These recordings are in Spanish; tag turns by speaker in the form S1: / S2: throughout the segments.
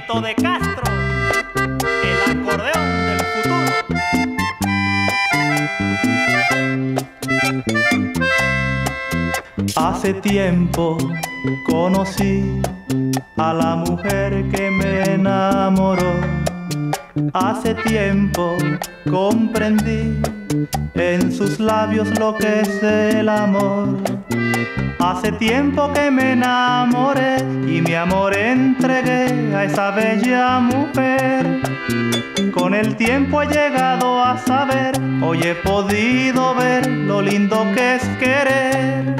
S1: Tito de Castro, el acordeón del futuro.
S2: Hace tiempo conocí a la mujer que me enamoró. Hace tiempo comprendí en sus labios lo que es el amor. Hace tiempo que me enamoré y mi amor entregué a esa bella mujer. Con el tiempo he llegado a saber, hoy he podido ver lo lindo que es querer.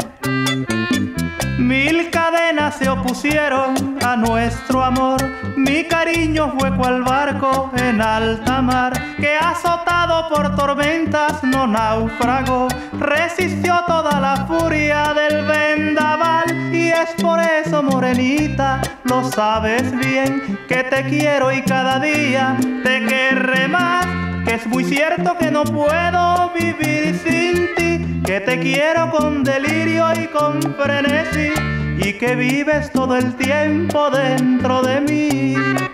S2: Mil cadenas se opusieron a nuestro amor, mi cariño fue cual barco en alta mar, que azotado por tormentas no naufragó, resistió toda la furia del vendaval. Y es por eso, morenita, lo sabes bien, que te quiero y cada día te querré más, que es muy cierto que no puedo vivir sin ti, que te quiero con delirio y con frenesí, y que vives todo el tiempo dentro de mí.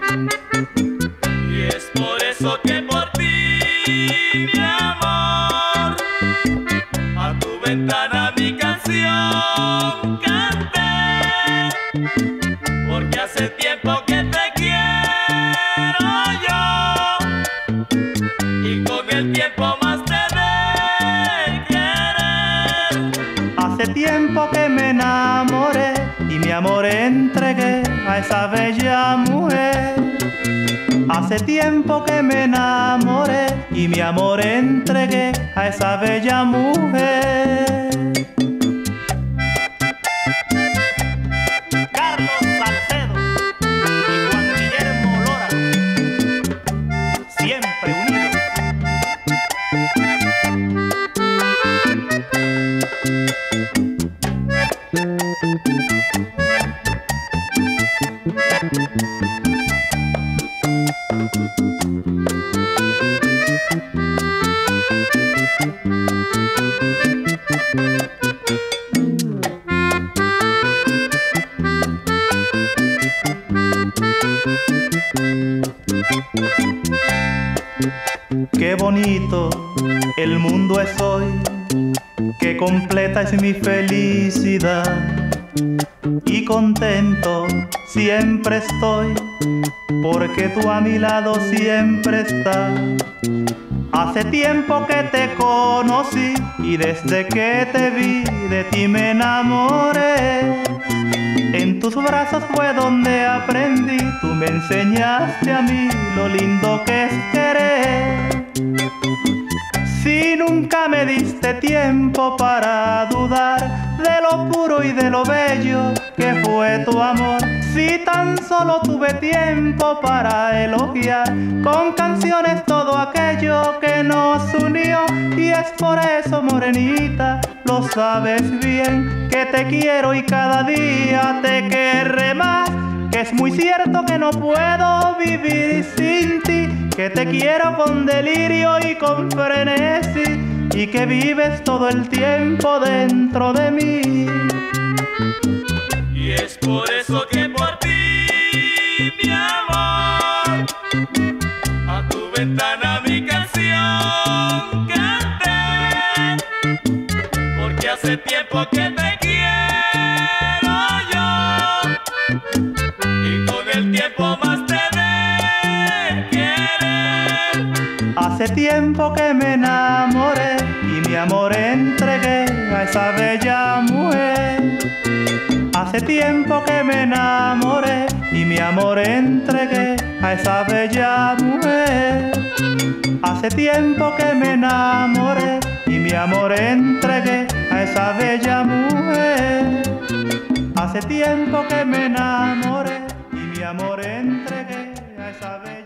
S1: Y es por eso que por ti, mi amor, a tu ventana mi canción canté, porque hace tiempo que te quiero yo, y con el tiempo más te de querer.
S2: Hace tiempo que me enamoré y mi amor entregué a esa bella mujer. Hace tiempo que me enamoré y mi amor entregué a esa bella mujer.
S1: Carlos Salcedo y Juan Guillermo Lora, siempre unidos.
S2: Qué bonito el mundo es hoy, qué completa es mi felicidad, y contento siempre estoy, porque tú a mi lado siempre estás. Hace tiempo que te conocí y desde que te vi de ti me enamoré. En tus brazos fue donde aprendí, tú me enseñaste a mí lo lindo que es querer. Si nunca me diste tiempo para dudar de lo puro y de lo bello que fue tu amor, si tan solo tuve tiempo para elogiar con canciones todo aquello que nos unió. Y es por eso, morenita, lo sabes bien, que te quiero y cada día te querré más, que es muy cierto que no puedo vivir sin ti, que te quiero con delirio y con frenesí, y que vives todo el tiempo dentro de mí.
S1: Y es por eso que por ti, mi amor, a tu ventana mi canción canté, porque hace tiempo que te quiero yo, y con el tiempo más te de querer.
S2: Hace tiempo que me enamoré y mi amor entregué a esa bella mujer. Hace tiempo que me enamoré y mi amor entregué a esa bella mujer. Hace tiempo que me enamoré y mi amor entregué a esa bella mujer. Hace tiempo que me enamoré y mi amor entregué a esa bella mujer.